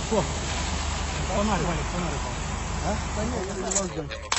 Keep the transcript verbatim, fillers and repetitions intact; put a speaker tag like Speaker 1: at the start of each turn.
Speaker 1: Фонарик, Валик, фонарик. А? Да нет, я не могу.